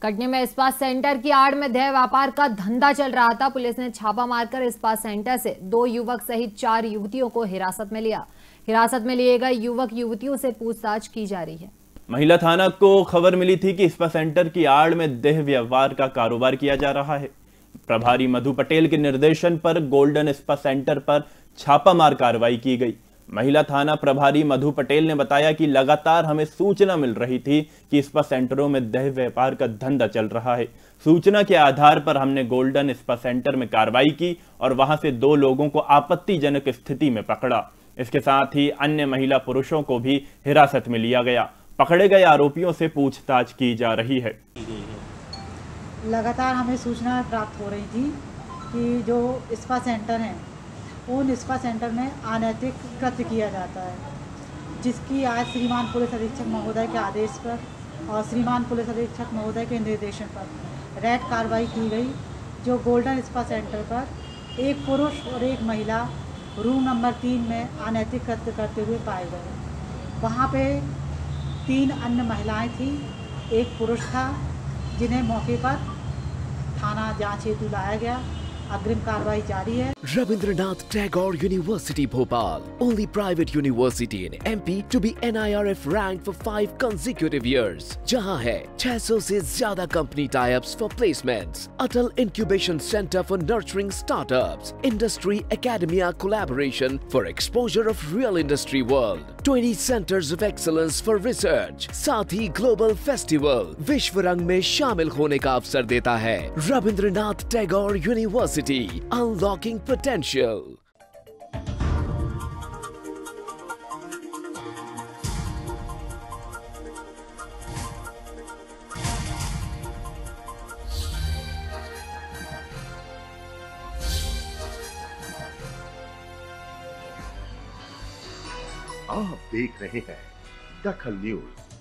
कटनी में इस्पात सेंटर की आड़ में देह व्यापार का धंधा चल रहा था। पुलिस ने छापा मारकर इस्पात सेंटर से 2 युवक सहित 4 युवतियों को हिरासत में लिया। हिरासत में लिए गए युवक युवतियों से पूछताछ की जा रही है। महिला थाना को खबर मिली थी कि इस्पात सेंटर की आड़ में देह व्यवहार का कारोबार किया जा रहा है। प्रभारी मधु पटेल के निर्देशन पर गोल्डन इस्पात सेंटर पर छापामार कार्रवाई की गई। महिला थाना प्रभारी मधु पटेल ने बताया कि लगातार हमें सूचना मिल रही थी कि इस्पात सेंटरों में देह व्यापार का धंधा चल रहा है। सूचना के आधार पर हमने गोल्डन इस्पात सेंटर में कार्रवाई की और वहां से 2 लोगों को आपत्तिजनक स्थिति में पकड़ा। इसके साथ ही अन्य महिला पुरुषों को भी हिरासत में लिया गया। पकड़े गए आरोपियों से पूछताछ की जा रही है। लगातार हमें सूचना प्राप्त हो रही थी कि जो इस्पात सेंटर हैं उन इस्पात सेंटर में अनैतिक कृत्य किया जाता है, जिसकी आज श्रीमान पुलिस अधीक्षक महोदय के आदेश पर और श्रीमान पुलिस अधीक्षक महोदय के निर्देशन पर रेड कार्रवाई की गई। जो गोल्डन इस्पात सेंटर पर एक पुरुष और एक महिला रूम नंबर 3 में अनैतिक कृत्य करते हुए पाए गए। वहाँ पे 3 अन्य महिलाएं थीं, एक पुरुष था, जिन्हें मौके पर थाना जांच हेतु लाया गया। अग्रिम कार्रवाई जारी है। Rabindranath Tagore University Bhopal, only private university in MP to be NIRF ranked for 5 consecutive years, जहां है 600 से ज्यादा company tie-ups for placements, Atal Incubation Center for nurturing startups, Industry Academia collaboration for exposure of real industry world, 20 centers of excellence for research, साथ ही global festival विश्व रंग में शामिल होने का अवसर देता है। Rabindranath Tagore University, unlocking potential. आप देख रहे हैं दखल न्यूज।